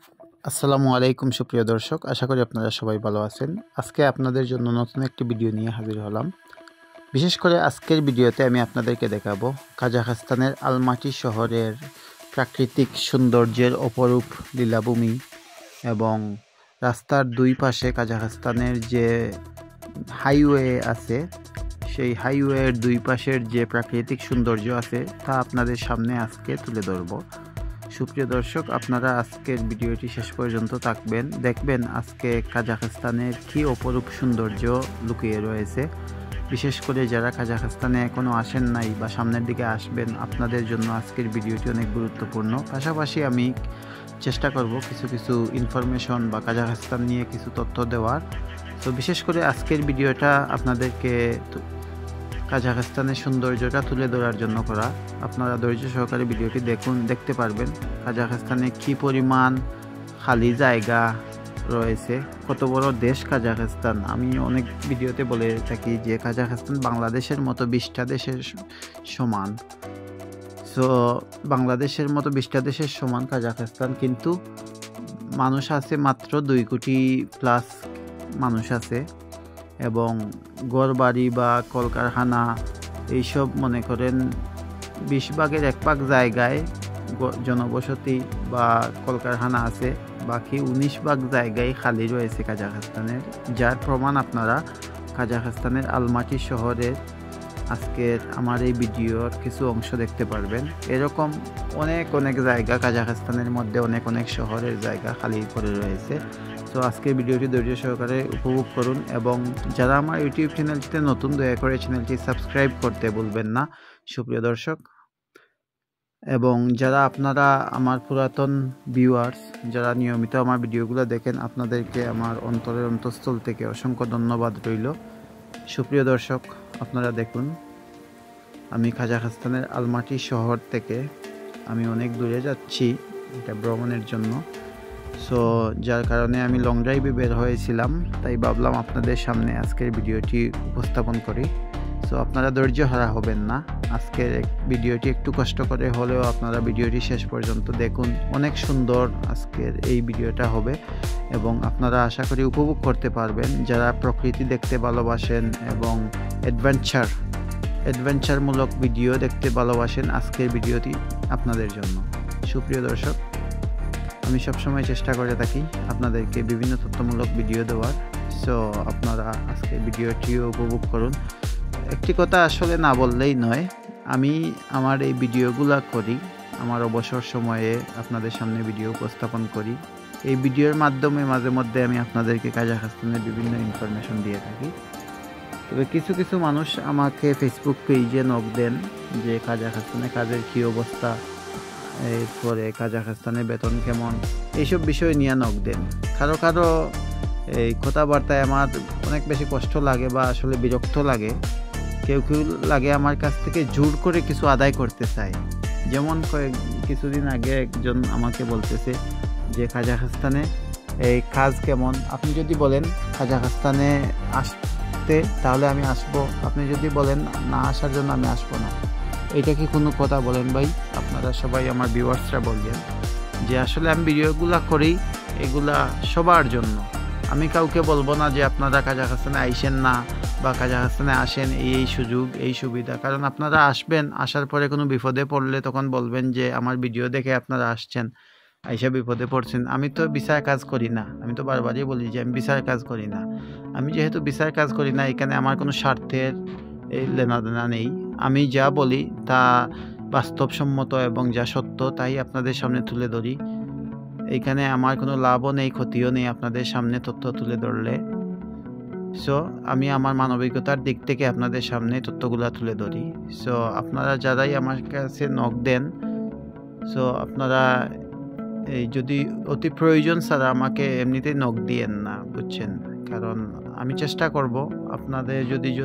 আসসালামু আলাইকুম সুপ্রিয় দর্শক, আশা করি আপনারা সবাই ভালো আছেন। আজকে আপনাদের জন্য নতুন একটি ভিডিও নিয়ে হাজির হলাম। বিশেষ করে আজকের ভিডিওতে আমি আপনাদেরকে দেখাবো কাজাখস্তানের আলমাটি শহরের প্রাকৃতিক সৌন্দর্যের অপরূপ লীলাভূমি এবং রাস্তার দুই পাশে কাজাখস্তানের যে হাইওয়ে আছে সেই হাইওয়ের দুই পাশের যে প্রাকৃতিক সৌন্দর্য আছে তা আপনাদের সামনে আজকে তুলে ধরব। সুপ্রিয় দর্শক, আপনারা আজকের ভিডিওটি শেষ পর্যন্ত থাকবেন, দেখবেন আজকে কাজাখস্তানের কী অপরূপ সৌন্দর্য লুকিয়ে রয়েছে। বিশেষ করে যারা কাজাখস্তানে এখনও আসেন নাই বা সামনের দিকে আসবেন, আপনাদের জন্য আজকের ভিডিওটি অনেক গুরুত্বপূর্ণ। পাশাপাশি আমি চেষ্টা করব কিছু কিছু ইনফরমেশন বা কাজাখস্তান নিয়ে কিছু তথ্য দেওয়ার। তো বিশেষ করে আজকের ভিডিওটা আপনাদেরকে কাজাখস্তানের সৌন্দর্যটা তুলে ধরার জন্য করা। আপনারা ধৈর্য সহকারে ভিডিওটি দেখতে পারবেন কাজাখস্তানে কি পরিমাণ খালি জায়গা রয়েছে, কত বড় দেশ কাজাখস্তান। আমি অনেক ভিডিওতে বলে থাকি যে কাজাখস্তান বাংলাদেশের মতো 20টা দেশের সমান। সো বাংলাদেশের মতো 20টা দেশের সমান কাজাখস্তান, কিন্তু মানুষ আছে মাত্র 2 কোটি প্লাস মানুষ আছে এবং ঘরবাড়ি বা কলকারখানা এইসব মনে করেন 20 ভাগের 1 ভাগ জায়গায় জনবসতি বা কলকারখানা আছে, বাকি 19 ভাগ জায়গায় খালি রয়েছে কাজাখস্তানের। যার প্রমাণ আপনারা কাজাখস্তানের আলমাটি শহরের আজকের আমার এই ভিডিওর কিছু অংশ দেখতে পারবেন। এরকম অনেক জায়গা কাজাখস্তানের মধ্যে অনেক শহরের জায়গা খালি পড়ে রয়েছে। তো আজকের ভিডিওটি ধৈর্য সহকারে উপভোগ করুন এবং যারা আমার ইউটিউব চ্যানেলটিতে নতুন, দয়া করে চ্যানেলটি সাবস্ক্রাইব করতে ভুলবেন না সুপ্রিয় দর্শক। এবং যারা আপনারা আমার পুরাতন ভিউয়ার্স, যারা নিয়মিত আমার ভিডিওগুলো দেখেন, আপনাদেরকে আমার অন্তরের অন্তঃস্থল থেকে অসংখ্য ধন্যবাদ রইল। সুপ্রিয় দর্শক, আপনারা দেখুন আমি কাজাখস্তানের আলমাটি শহর থেকে আমি অনেক দূরে যাচ্ছি এটা ভ্রমণের জন্য। সো যার কারণে আমি লং ড্রাইভে বের হয়েছিলাম, তাই ভাবলাম আপনাদের সামনে আজকের ভিডিওটি উপস্থাপন করি। সো আপনারা ধৈর্য হারা হবেন না, আজকের ভিডিওটি একটু কষ্ট করে হলেও আপনারা ভিডিওটি শেষ পর্যন্ত দেখুন। অনেক সুন্দর আজকের এই ভিডিওটা হবে এবং আপনারা আশা করি উপভোগ করতে পারবেন। যারা প্রকৃতি দেখতে ভালোবাসেন এবং অ্যাডভেঞ্চারমূলক ভিডিও দেখতে ভালোবাসেন, আজকের ভিডিওটি আপনাদের জন্য। সুপ্রিয় দর্শক, আমি সবসময় চেষ্টা করে থাকি আপনাদেরকে বিভিন্ন তথ্যমূলক ভিডিও দেওয়ার। সো আপনারা আজকে ভিডিওটিও উপভোগ করুন। একটি কথা আসলে না বললেই নয়, আমি আমার এই ভিডিওগুলো করি আমার অবসর সময়ে, আপনাদের সামনে ভিডিও উপস্থাপন করি। এই ভিডিওর মাধ্যমে মাঝে মধ্যে আমি আপনাদেরকে কাজাখস্তানের বিভিন্ন ইনফরমেশন দিয়ে থাকি। তবে কিছু মানুষ আমাকে ফেসবুক পেজে নক দেন যে কাজাখস্তানে কাজের কী অবস্থা, এরপরে কাজাখস্তানের বেতন কেমন, এইসব বিষয় নিয়ে নক দেন। কারো এই কথাবার্তায় আমার অনেক বেশি কষ্ট লাগে বা আসলে বিরক্ত লাগে। কেউ লাগে আমার কাছ থেকে জোর করে কিছু আদায় করতে চায়। যেমন কিছুদিন আগে একজন আমাকে বলতেছে যে কাজাখস্তানে এই কাজ কেমন, আপনি যদি বলেন কাজাখস্তানে আসতে তাহলে আমি আসবো, আপনি যদি বলেন না আসার জন্য আমি আসবো না। এটা কি কোনো কথা বলেন ভাই? আপনারা সবাই আমার ভিউয়ার্সরা বলবেন যে আসলে আমি ভিডিওগুলো করি এগুলা সবার জন্য। আমি কাউকে বলবো না যে আপনারা কাজাখস্তানে আইসেন না বা কাজাখস্তানে আসেন, এই সুযোগ এই সুবিধা। কারণ আপনারা আসবেন, আসার পরে কোনো বিপদে পড়লে তখন বলবেন যে আমার ভিডিও দেখে আপনারা আসছেন, আইসা বিপদে পড়ছেন। আমি তো বিচার কাজ করি না, আমি তো বারবারই বলি যে আমি বিচার কাজ করি না। আমি যেহেতু বিচার কাজ করি না, এখানে আমার কোনো স্বার্থের লেনাদেনা নেই। আমি যা বলি তা বাস্তবসম্মত এবং যা সত্য তাই আপনাদের সামনে তুলে ধরি। এইখানে আমার কোনো লাভও নেই, ক্ষতিও নেই আপনাদের সামনে তথ্য তুলে ধরলে। সো আমি আমার মানবিকতার দিক থেকে আপনাদের সামনে তথ্যগুলো তুলে ধরি। সো আপনারা যারাই আমার কাছে নক দেন, সো আপনারা এই যদি অতি প্রয়োজন ছাড়া আমাকে এমনিতেই নক দিয়েন না, বুঝছেন? কারণ আমি চেষ্টা করব আপনাদের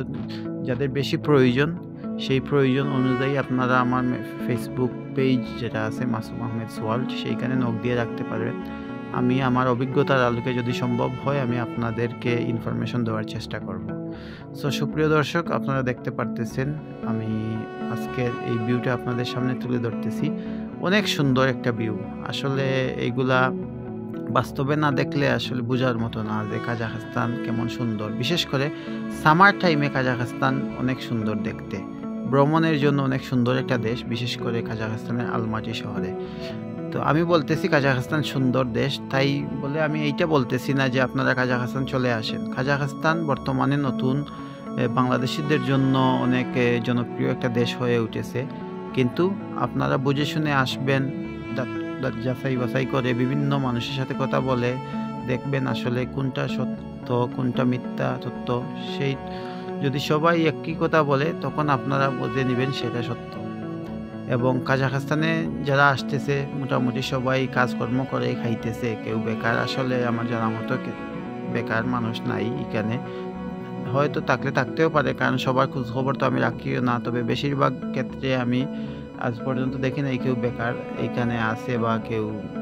যাদের বেশি প্রয়োজন সেই প্রয়োজন অনুযায়ী আপনারা আমার ফেসবুক পেজ যেটা আছে মাসুম আহমেদ ওয়ার্ল্ড, সেইখানে নক দিয়ে রাখতে পারবেন। আমি আমার অভিজ্ঞতার আলোকে যদি সম্ভব হয় আমি আপনাদেরকে ইনফরমেশন দেওয়ার চেষ্টা করব। সো সুপ্রিয় দর্শক, আপনারা দেখতে পারতেছেন আমি আজকের এই ভিউটা আপনাদের সামনে তুলে ধরতেছি। অনেক সুন্দর একটা ভিউ। আসলে এইগুলা বাস্তবে না দেখলে আসলে বোঝার মতো না যে কাজাখস্তান কেমন সুন্দর। বিশেষ করে সামার টাইমে কাজাখস্তান অনেক সুন্দর দেখতে, ভ্রমণের জন্য অনেক সুন্দর একটা দেশ, বিশেষ করে কাজাখস্তানের আলমাটি শহরে। তো আমি বলতেছি কাজাখস্তান সুন্দর দেশ, তাই বলে আমি এইটা বলতেছি না যে আপনারা কাজাখস্তান চলে আসেন। কাজাখস্তান বর্তমানে নতুন বাংলাদেশিদের জন্য অনেক জনপ্রিয় একটা দেশ হয়ে উঠেছে, কিন্তু আপনারা বুঝে শুনে আসবেন, যাচাই বাছাই করে বিভিন্ন মানুষের সাথে কথা বলে দেখবেন আসলে কোনটা সত্য কোনটা মিথ্যা তথ্য। সেই যদি সবাই একই কথা বলে তখন আপনারা বুঝে নেবেন সেটা সত্য। এবং কাজাখস্তানে যারা আসতেছে মোটামুটি সবাই কাজকর্ম করে খাইতেছে, কেউ বেকার আসলে আমার জানা মতো বেকার মানুষ নাই এখানে, হয়তো থাকতেও পারে, কারণ সবার খোঁজখবর তো আমি রাখিও না, তবে বেশিরভাগ ক্ষেত্রে আমি আজ পর্যন্ত দেখি নাই কেউ বেকার এইখানে আছে বা কেউ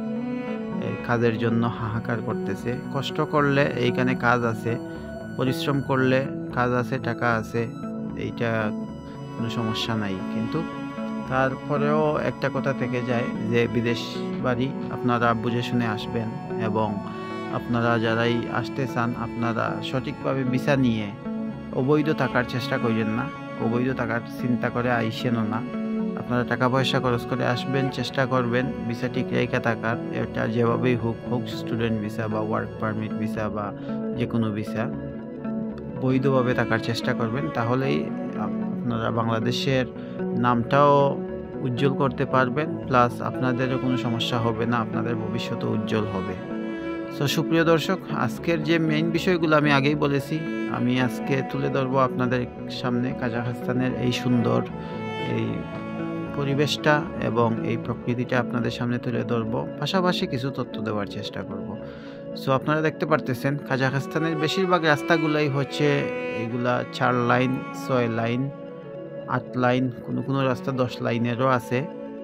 কাজের জন্য হাহাকার করতেছে। কষ্ট করলে এইখানে কাজ আছে, পরিশ্রম করলে কাজ আছে, টাকা আছে, এইটা কোনো সমস্যা নাই। কিন্তু তারপরেও একটা কথা থেকে যায় যে বিদেশ বাড়ি আপনারা বুঝে শুনে আসবেন, এবং আপনারা যারাই আসতে চান আপনারা সঠিকভাবে ভিসা নিয়ে অবৈধ থাকার চেষ্টা করেন না, অবৈধ থাকার চিন্তা করে আইসেনও না। আপনারা টাকা পয়সা খরচ করে আসবেন, চেষ্টা করবেন ভিসা ঠিক রেখে থাকার, এটা যেভাবেই হোক স্টুডেন্ট ভিসা বা ওয়ার্ক পারমিট ভিসা বা যে কোনো ভিসা, বৈধভাবে থাকার চেষ্টা করবেন। তাহলেই আপনারা বাংলাদেশের নামটাও উজ্জ্বল করতে পারবেন, প্লাস আপনাদেরও কোনো সমস্যা হবে না, আপনাদের ভবিষ্যৎও উজ্জ্বল হবে। সো সুপ্রিয় দর্শক, আজকের যে মেইন বিষয়গুলো আমি আগেই বলেছি, আমি আজকে তুলে ধরবো আপনাদের সামনে কাজাখস্তানের এই সুন্দর এই পরিবেশটা এবং এই প্রকৃতিটা আপনাদের সামনে তুলে ধরবো, পাশাপাশি কিছু তথ্য দেওয়ার চেষ্টা করব। সো আপনারা দেখতে পারতেছেন কাজাখস্তানের বেশিরভাগ রাস্তাগুলাই হচ্ছে এগুলা 4 লাইন, 6 লাইন, 8 লাইন, কোনো রাস্তা 10 লাইনেরও আছে।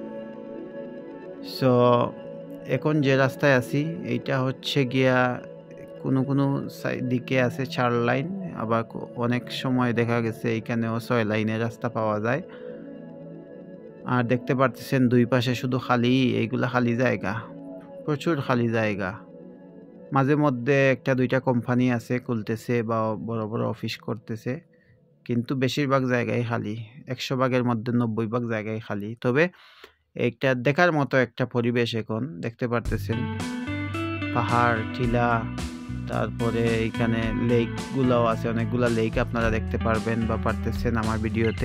সো এখন যে রাস্তায় আছি এইটা হচ্ছে গিয়া কোনো দিকে আছে 4 লাইন, আবার অনেক সময় দেখা গেছে এইখানেও 6 লাইনের রাস্তা পাওয়া যায়। আর দেখতে পারতেছেন দুই পাশে শুধু খালি, এইগুলা খালি জায়গা, প্রচুর খালি জায়গা। মাঝে মধ্যে একটা দুইটা কোম্পানি আছে খুলতেছে বা বড় বড় অফিস করতেছে, কিন্তু বেশিরভাগ জায়গায় খালি, 100 ভাগের মধ্যে 90 ভাগ জায়গায় খালি। তবে এইটা দেখার মতো একটা পরিবেশ। এখন দেখতে পারতেছেন পাহাড় টিলা, তারপরে এইখানে লেকগুলোও আছে, অনেকগুলা লেক আপনারা দেখতে পারবেন বা পারতেছেন আমার ভিডিওতে।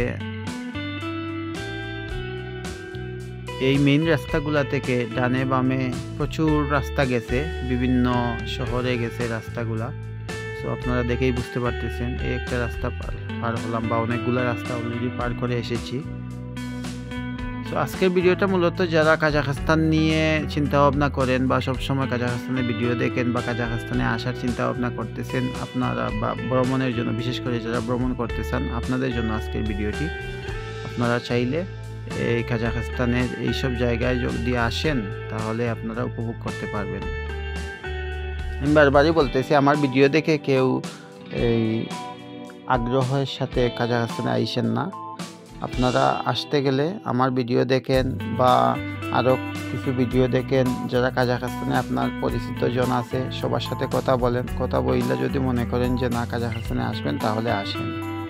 এই মেইন রাস্তাগুলা থেকে ডানে বামে প্রচুর রাস্তা গেছে, বিভিন্ন শহরে গেছে রাস্তাগুলা। সো আপনারা দেখেই বুঝতে পারতেছেন এই একটা রাস্তা পার হলাম, বা অনেকগুলো রাস্তা অলরেডি পার করে এসেছি। সো আজকের ভিডিওটা মূলত যারা কাজাখস্তান নিয়ে চিন্তা ভাবনা করেন বা সবসময় কাজাখস্তানের ভিডিও দেখেন বা কাজাখস্তানে আসার চিন্তা ভাবনা করতেছেন আপনারা, বা ভ্রমণের জন্য, বিশেষ করে যারা ভ্রমণ করতে চান আপনাদের জন্য আজকের ভিডিওটি। আপনারা চাইলে এই কাজাখস্তানের এইসব জায়গায় যদি আসেন তাহলে আপনারা উপভোগ করতে পারবেন। আমি বারবারই বলতেছি আমার ভিডিও দেখে কেউ এই আগ্রহের সাথে কাজাখস্তানে আইসেন না। আপনারা আসতে গেলে আমার ভিডিও দেখেন বা আরও কিছু ভিডিও দেখেন, যারা কাজাখস্তানে আপনার পরিচিত জন আছে সবার সাথে কথা বলেন, কথা বললে যদি মনে করেন যে না কাজাখস্তানে আসবেন তাহলে আসেন।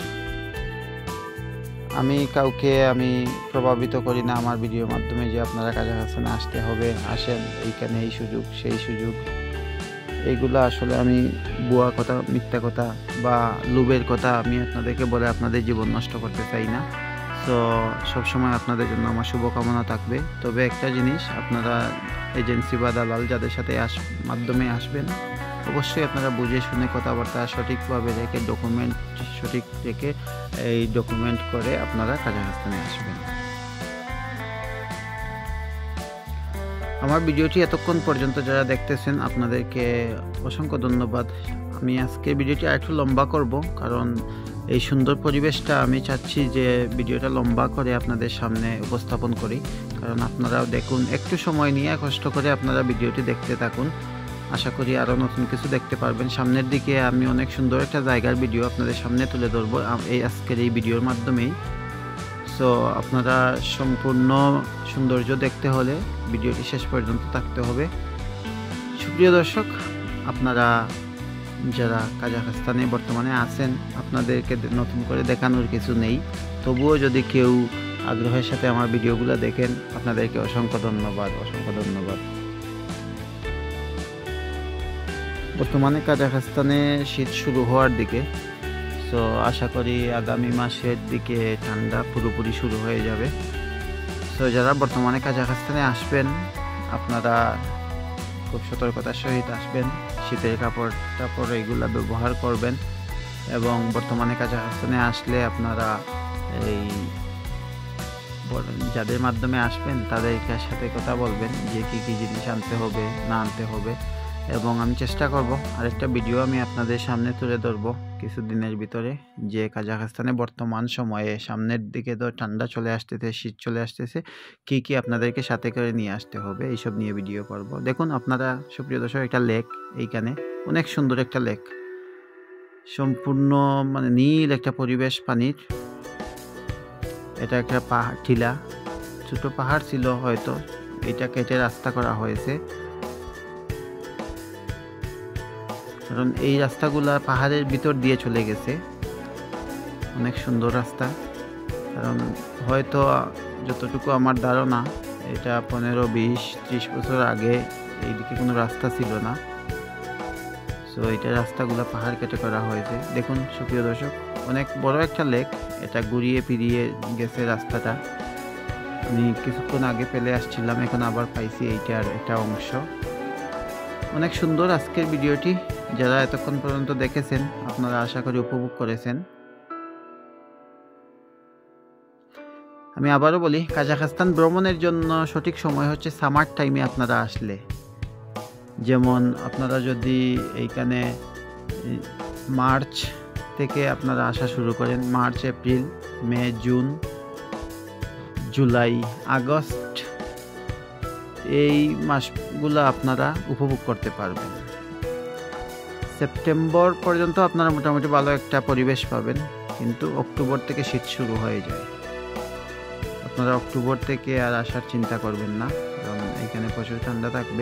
আমি কাউকে প্রভাবিত করি না আমার ভিডিওর মাধ্যমে যে আপনারা কাজাখস্তানে আসতে হবে, আসেন, এইখানে এই সুযোগ সেই সুযোগ, এইগুলো আসলে আমি ভুয়া কথা, মিথ্যা কথা বা লোভের কথা আমি আপনাদেরকে বলে আপনাদের জীবন নষ্ট করতে চাই না। তো সবসময় আপনাদের জন্য আমার শুভকামনা থাকবে। তবে একটা জিনিস, আপনারা এজেন্সি বা দালাল যাদের সাথে মাধ্যমে আসবেন অবশ্যই আপনারা বুঝে শুনে কথাবার্তা সঠিকভাবে রেখে, ডকুমেন্ট সঠিক রেখে এই ডকুমেন্ট করে আপনারা কাজাখস্তানে আসবেন। আমার ভিডিওটি এতক্ষণ পর্যন্ত যারা দেখতেছেন আপনাদেরকে অসংখ্য ধন্যবাদ। আমি আজকে ভিডিওটি আরেকটু লম্বা করব, কারণ এই সুন্দর পরিবেশটা আমি চাচ্ছি যে ভিডিওটা লম্বা করে আপনাদের সামনে উপস্থাপন করি, কারণ আপনারাও দেখুন, একটু সময় নিয়ে কষ্ট করে আপনারা ভিডিওটি দেখতে থাকুন। আশা করি আরও নতুন কিছু দেখতে পারবেন। সামনের দিকে আমি অনেক সুন্দর একটা জায়গার ভিডিও আপনাদের সামনে তুলে ধরবো এই আজকের এই ভিডিওর মাধ্যমেই। সো আপনারা সম্পূর্ণ সৌন্দর্য দেখতে হলে ভিডিওটি শেষ পর্যন্ত থাকতে হবে। সুপ্রিয় দর্শক, আপনারা যারা কাজাখস্তানে বর্তমানে আছেন, আপনাদেরকে নতুন করে দেখানোর কিছু নেই। তবুও যদি কেউ আগ্রহের সাথে আমার ভিডিওগুলো দেখেন, আপনাদেরকে অসংখ্য ধন্যবাদ। বর্তমানে কাজাখস্তানে শীত শুরু হওয়ার দিকে, সো আশা করি আগামী মাসের দিকে ঠান্ডা পুরোপুরি শুরু হয়ে যাবে। সো যারা বর্তমানে কাজাখস্তানে আসবেন, আপনারা খুব সতর্কতার সহিত আসবেন। শীতের কাপড় টাপড় এইগুলা ব্যবহার করবেন এবং বর্তমানে কাজাখস্তানে আসলে আপনারা এই যাদের মাধ্যমে আসবেন তাদের সাথে কথা বলবেন যে কী কী জিনিস আনতে হবে না আনতে হবে, এবং আমি চেষ্টা করব আরেকটা ভিডিও আমি আপনাদের সামনে তুলে ধরবো কিছুদিনের ভিতরে, যে কাজাখস্তানে বর্তমান সময়ে সামনের দিকে তো ঠান্ডা চলে আসতেছে, শীত চলে আসতেছে, কী কী আপনাদেরকে সাথে করে নিয়ে আসতে হবে এইসব নিয়ে ভিডিও করব। দেখুন আপনারা সুপ্রিয় দর্শক, একটা লেক, এইখানে অনেক সুন্দর একটা লেক, সম্পূর্ণ মানে নীল একটা পরিবেশ পানির। এটা একটা পাহাড় টিলা, ছোট পাহাড় ছিল হয়তো, এটা কেটে রাস্তা করা হয়েছে, কারণ এই রাস্তাগুলা পাহাড়ের ভিতর দিয়ে চলে গেছে। অনেক সুন্দর রাস্তা, কারণ হয়তো যতটুকু আমার ধারণা এটা 15, 20, 30 বছর আগে এইদিকে কোনো রাস্তা ছিল না। সো এটা রাস্তাগুলো পাহাড় কেটে করা হয়েছে। দেখুন সুপ্রিয় দর্শক, অনেক বড় একটা লেক, এটা ঘুরিয়ে ফিরিয়ে গেছে রাস্তাটা। আমি কিছুক্ষণ আগে ফেলে আসছিলাম, এখন আবার পাইছি এইটার একটা অংশ। অনেক সুন্দর আজকের ভিডিওটি, যারা এতক্ষণ পর্যন্ত দেখেছেন আপনারা আশা করি উপভোগ করেছেন। আমি আবারও বলি, কাজাখস্তান ভ্রমণের জন্য সঠিক সময় হচ্ছে সামার টাইমে আপনারা আসলে। যেমন আপনারা যদি এইখানে মার্চ থেকে আপনারা আসা শুরু করেন, মার্চ, এপ্রিল, মে, জুন, জুলাই, আগস্ট, এই মাসগুলো আপনারা উপভোগ করতে পারবেন। সেপ্টেম্বর পর্যন্ত আপনারা মোটামুটি ভালো একটা পরিবেশ পাবেন, কিন্তু অক্টোবর থেকে শীত শুরু হয়ে যায়। আপনারা অক্টোবর থেকে আর আসার চিন্তা করবেন না, কারণ এখানে প্রচুর ঠান্ডা থাকবে।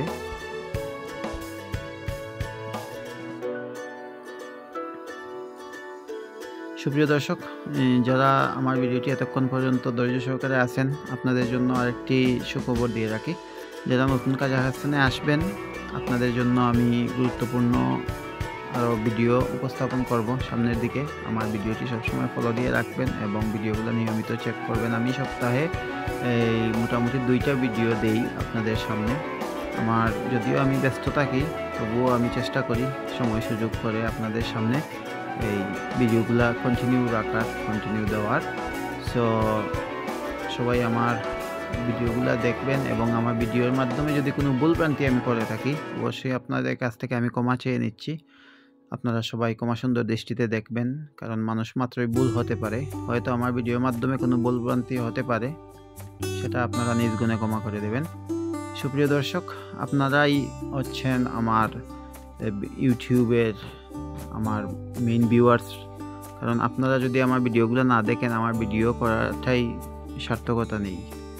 সুপ্রিয় দর্শক, যারা আমার ভিডিওটি এতক্ষণ পর্যন্ত ধৈর্য সহকারে আছেন, আপনাদের জন্য আরেকটি সুখবর দিয়ে রাখি। যারা নতুন কাজাখস্তানে আসবেন, আপনাদের জন্য আমি গুরুত্বপূর্ণ আরও ভিডিও উপস্থাপন করব সামনের দিকে। আমার ভিডিওটি সবসময় ফলো দিয়ে রাখবেন এবং ভিডিওগুলো নিয়মিত চেক করবেন। আমি সপ্তাহে এই মোটামুটি 2টা ভিডিও দেই আপনাদের সামনে। আমার যদিও আমি ব্যস্ত থাকি, তবুও আমি চেষ্টা করি সময় সুযোগ করে আপনাদের সামনে এই ভিডিওগুলো কন্টিনিউ দেওয়ার। সো সবাই আমার ভিডিওগুলো দেখবেন এবং আমার ভিডিওর মাধ্যমে যদি কোনো ভুলভ্রান্তি আমি করে থাকি, অবশ্যই আপনাদের কাছ থেকে আমি ক্ষমা চেয়ে নিচ্ছি। আপনারা সবাই ক্ষমা সুন্দর দৃষ্টিতে দেখবেন, কারণ মানুষ মাত্রই ভুল হতে পারে। হয়তো আমার ভিডিওর মাধ্যমে কোনো ভুলভ্রান্তি হতে পারে, সেটা আপনারা নিজ গুণে ক্ষমা করে দেবেন। সুপ্রিয় দর্শক, আপনারাই হচ্ছেন আমার ইউটিউবের আমার মেইন ভিউয়ার্স, কারণ আপনারা যদি আমার ভিডিওগুলো না দেখেন, আমার ভিডিও করাটাই সার্থকতা নেই।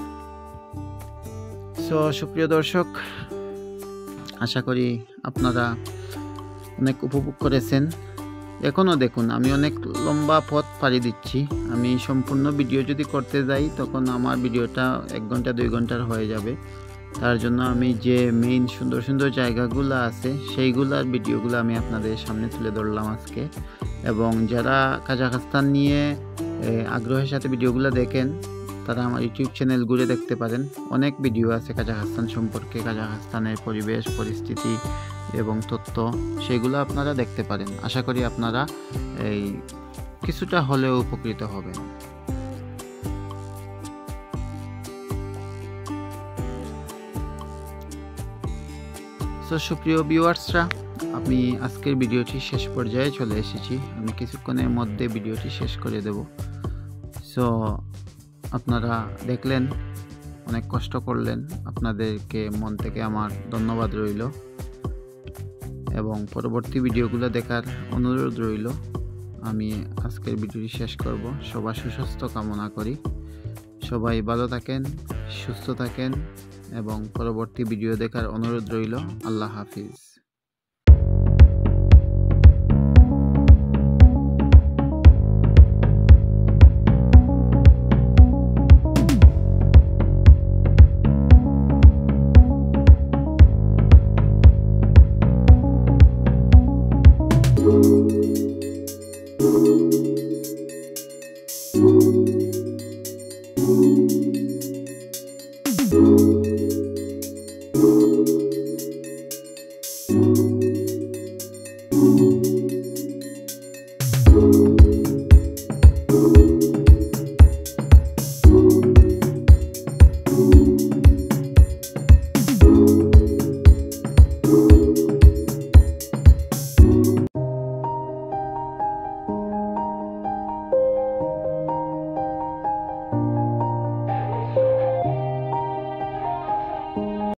সো সুপ্রিয় দর্শক, আশা করি আপনারা অনেক উপভোগ করেছেন। এখনও দেখুন, আমি অনেক লম্বা পথ পাড়ি দিচ্ছি। আমি সম্পূর্ণ ভিডিও যদি করতে যাই, তখন আমার ভিডিওটা 1 ঘন্টা 2 ঘন্টার হয়ে যাবে। তার জন্য আমি যে মেইন সুন্দর সুন্দর জায়গাগুলো আছে, সেইগুলোর ভিডিওগুলো আমি আপনাদের সামনে তুলে ধরলাম আজকে। এবং যারা কাজাখস্তান নিয়ে আগ্রহের সাথে ভিডিওগুলো দেখেন, তারা আমার ইউটিউব চ্যানেল ঘুরে দেখতে পারেন। অনেক ভিডিও আছে কাজাখস্তান সম্পর্কে, কাজাখস্তানের পরিবেশ, পরিস্থিতি এবং তথ্য, সেগুলো আপনারা দেখতে পারেন। আশা করি আপনারা এই কিছুটা হলেও উপকৃত হবেন। সো সুপ্রিয় ভিউয়ার্সরা, আমি আজকের ভিডিওটি শেষ পর্যায়ে চলে এসেছি। আমি কিছুক্ষণের মধ্যে ভিডিওটি শেষ করে দেব। সো আপনারা দেখলেন, অনেক কষ্ট করলেন, আপনাদেরকে মন থেকে আমার ধন্যবাদ রইল এবং পরবর্তী ভিডিওগুলো দেখার অনুরোধ রইল। আমি আজকের ভিডিওটি শেষ করব। সবার সুস্বাস্থ্য কামনা করি। সবাই ভালো থাকেন, সুস্থ থাকেন এবং পরবর্তী ভিডিও দেখার অনুরোধ রইল। আল্লাহ হাফিজ।